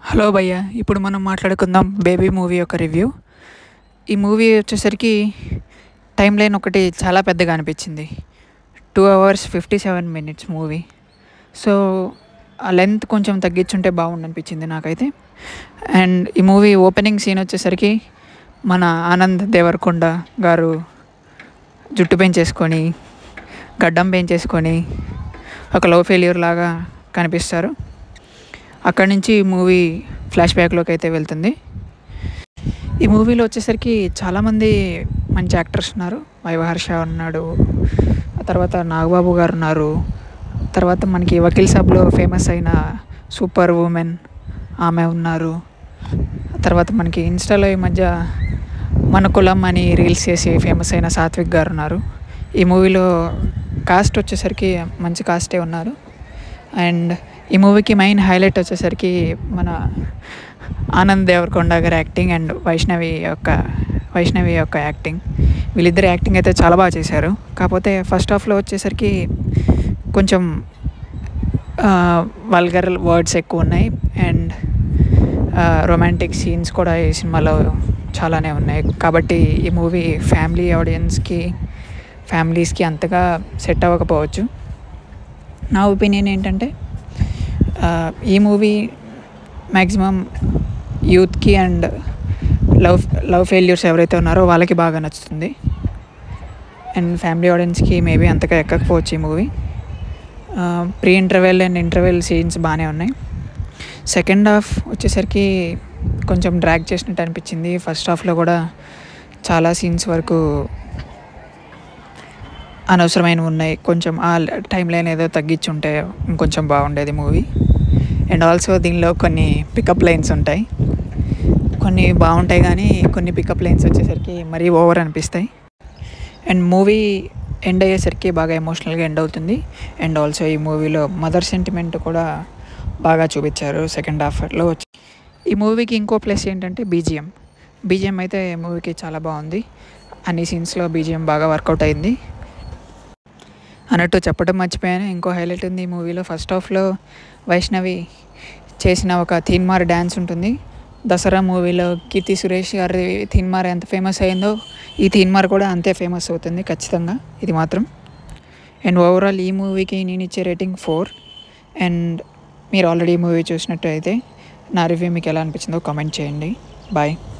Hello భయ్య, ఇప్పుడు మనం మాట్లాడుకుందాం బేబీ మూవీ యొక్క రివ్యూ. ఈ మూవీ వచ్చేసరికి టైం లైన్ ఒకటి చాలా పెద్దగా అనిపించింది. 2 hours 57 minutes మూవీ. సో ఆ లెంత్ కొంచెం తగ్గించుంటే బాగుండు అనిపించింది నాకైతే. అండ్ ఈ మూవీ ఓపెనింగ్ సీన్ వచ్చేసరికి మన ఆనంద్ దేవరకొండ గారు జుట్టు పెంచేసుకొని గడ్డం పెంచేసుకొని ఒక లవ్ ఫెయిల్యూర్ లాగా కనిపిస్తారు. అక్కడి నుంచి మూవీ ఫ్లాష్ బ్యాక్లోకి అయితే వెళ్తుంది. ఈ మూవీలో వచ్చేసరికి చాలామంది మంచి యాక్టర్స్ ఉన్నారు. వైవహర్ష ఉన్నాడు, ఆ తర్వాత నాగబాబు గారు ఉన్నారు, తర్వాత మనకి వకీల్ సాబ్లో ఫేమస్ అయిన సూపర్ ఉమెన్ ఆమె ఉన్నారు, తర్వాత మనకి ఇన్స్టాలో ఈ మధ్య మన కులం అని రీల్స్ చేసి ఫేమస్ అయిన సాత్విక్ గారు ఉన్నారు. ఈ మూవీలో కాస్ట్ వచ్చేసరికి మంచి కాస్టే ఉన్నారు. అండ్ ఈ మూవీకి మెయిన్ హైలైట్ వచ్చేసరికి మన ఆనంద్ దేవరకొండ గారి యాక్టింగ్ అండ్ వైష్ణవి యొక్క యాక్టింగ్. వీళ్ళిద్దరు యాక్టింగ్ అయితే చాలా బాగా చేశారు. కాకపోతే ఫస్ట్ హాఫ్లో వచ్చేసరికి కొంచెం వల్గర్ వర్డ్స్ ఎక్కువ ఉన్నాయి. అండ్ రొమాంటిక్ సీన్స్ కూడా ఈ సినిమాలో చాలానే ఉన్నాయి. కాబట్టి ఈ మూవీ ఫ్యామిలీస్కి అంతగా సెట్ అవ్వకపోవచ్చు. నా ఒపీనియన్ ఏంటంటే ఈ మూవీ మ్యాక్సిమం యూత్కి అండ్ లవ్ ఫెయిల్యూర్స్ ఎవరైతే ఉన్నారో వాళ్ళకి బాగా నచ్చుతుంది. అండ్ ఫ్యామిలీ ఆడియన్స్కి మేబీ అంతగా ఎక్కకపోవచ్చు ఈ మూవీ. Pre interval and interval scenes బాగానే ఉన్నాయి. సెకండ్ హాఫ్ వచ్చేసరికి కొంచెం డ్రాగ్ చేసినట్టు అనిపించింది. ఫస్ట్ హాఫ్లో కూడా చాలా సీన్స్ వరకు అనవసరమైనవి ఉన్నాయి. కొంచెం ఆ టైం లైన్ ఏదో తగ్గించుంటే ఇంకొంచెం బాగుండేది మూవీ. అండ్ ఆల్సో దీనిలో కొన్ని పికప్ లైన్స్ ఉంటాయి, కొన్ని బాగుంటాయి కానీ కొన్ని పికప్ లైన్స్ వచ్చేసరికి మరీ ఓవర్ అనిపిస్తాయి. అండ్ మూవీ ఎండ్ అయ్యేసరికి బాగా ఎమోషనల్గా ఎండ్ అవుతుంది. అండ్ ఆల్సో ఈ మూవీలో మదర్ సెంటిమెంట్ కూడా బాగా చూపించారు సెకండ్ హాఫ్లో. ఈ మూవీకి ఇంకో ప్లస్ ఏంటంటే బీజిఎం అయితే మూవీకి చాలా బాగుంది. అన్ని సీన్స్లో బీజిఎం బాగా వర్కౌట్ అయింది. అన్నట్టు చెప్పడం మర్చిపోయాను, ఇంకో హైలైట్ ఉంది ఈ మూవీలో. ఫస్ట్ హాఫ్లో వైష్ణవి చేసిన ఒక తీన్మార్ డ్యాన్స్ ఉంటుంది. దసరా మూవీలో కీర్తి సురేష్ గారి తీన్మార్ ఎంత ఫేమస్ అయిందో ఈ తీన్మార్ కూడా అంతే ఫేమస్ అవుతుంది ఖచ్చితంగా, ఇది మాత్రం. అండ్ ఓవరాల్ ఈ మూవీకి నేను ఇచ్చే రేటింగ్ 4. అండ్ మీరు ఆల్రెడీ ఈ మూవీ చూసినట్టు అయితే నా రివ్యూ మీకు ఎలా అనిపించిందో కామెంట్ చేయండి. బాయ్.